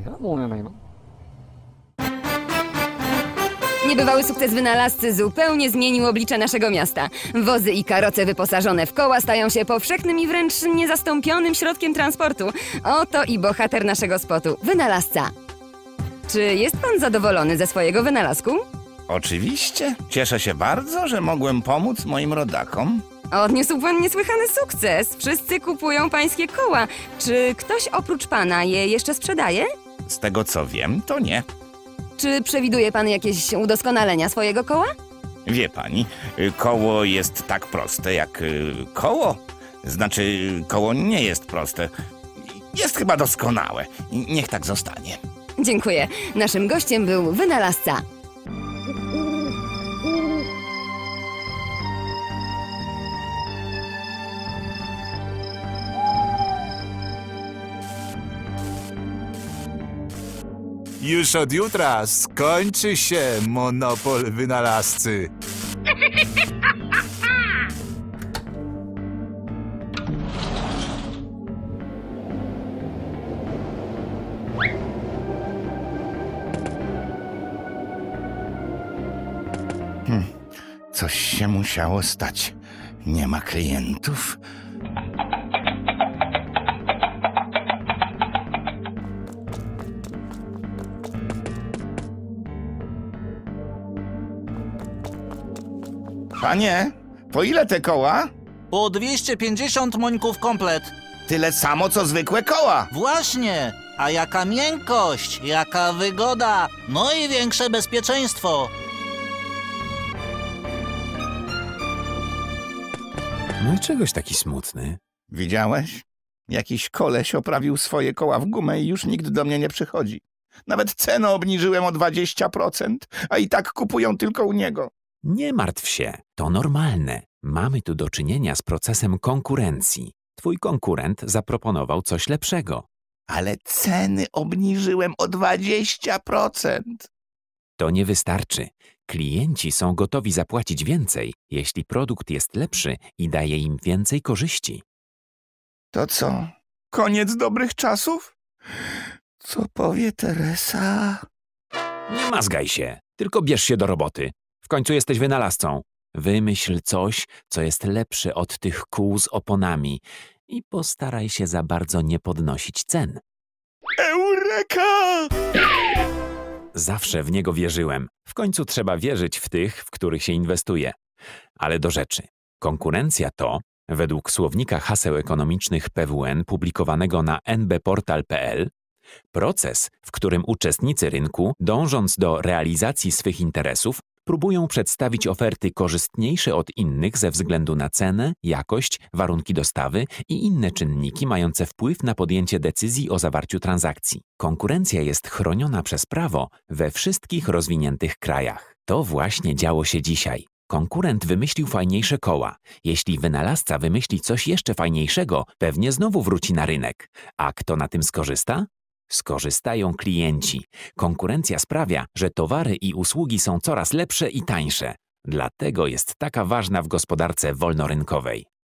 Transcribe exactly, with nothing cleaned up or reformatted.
Niebywały sukces wynalazcy zupełnie zmienił oblicze naszego miasta. Wozy i karoce wyposażone w koła stają się powszechnym i wręcz niezastąpionym środkiem transportu. Oto i bohater naszego spotu, wynalazca. Czy jest pan zadowolony ze swojego wynalazku? Oczywiście. Cieszę się bardzo, że mogłem pomóc moim rodakom. Odniósł pan niesłychany sukces. Wszyscy kupują pańskie koła. Czy ktoś oprócz pana je jeszcze sprzedaje? Z tego co wiem, to nie. Czy przewiduje pan jakieś udoskonalenia swojego koła? Wie pani, koło jest tak proste jak koło. Znaczy, koło nie jest proste. Jest chyba doskonałe. Niech tak zostanie. Dziękuję. Naszym gościem był wynalazca. Już od jutra skończy się monopol wynalazcy. Hmm, coś się musiało stać. Nie ma klientów. Panie, po ile te koła? Po dwieście pięćdziesiąt mońków komplet. Tyle samo, co zwykłe koła. Właśnie! A jaka miękkość, jaka wygoda, no i większe bezpieczeństwo. No i czegoś taki smutny? Widziałeś? Jakiś koleś oprawił swoje koła w gumę i już nikt do mnie nie przychodzi. Nawet cenę obniżyłem o dwadzieścia procent, a i tak kupują tylko u niego. Nie martw się, to normalne. Mamy tu do czynienia z procesem konkurencji. Twój konkurent zaproponował coś lepszego. Ale ceny obniżyłem o dwadzieścia procent. To nie wystarczy. Klienci są gotowi zapłacić więcej, jeśli produkt jest lepszy i daje im więcej korzyści. To co? Koniec dobrych czasów? Co powie Teresa? Nie mazgaj się, tylko bierz się do roboty. W końcu jesteś wynalazcą. Wymyśl coś, co jest lepsze od tych kół z oponami i postaraj się za bardzo nie podnosić cen. Eureka! Zawsze w niego wierzyłem. W końcu trzeba wierzyć w tych, w których się inwestuje. Ale do rzeczy. Konkurencja to, według słownika haseł ekonomicznych P W N publikowanego na n b portal kropka p l, proces, w którym uczestnicy rynku, dążąc do realizacji swych interesów, próbują przedstawić oferty korzystniejsze od innych ze względu na cenę, jakość, warunki dostawy i inne czynniki mające wpływ na podjęcie decyzji o zawarciu transakcji. Konkurencja jest chroniona przez prawo we wszystkich rozwiniętych krajach. To właśnie działo się dzisiaj. Konkurent wymyślił fajniejsze koła. Jeśli wynalazca wymyśli coś jeszcze fajniejszego, pewnie znowu wróci na rynek. A kto na tym skorzysta? Skorzystają klienci. Konkurencja sprawia, że towary i usługi są coraz lepsze i tańsze. Dlatego jest taka ważna w gospodarce wolnorynkowej.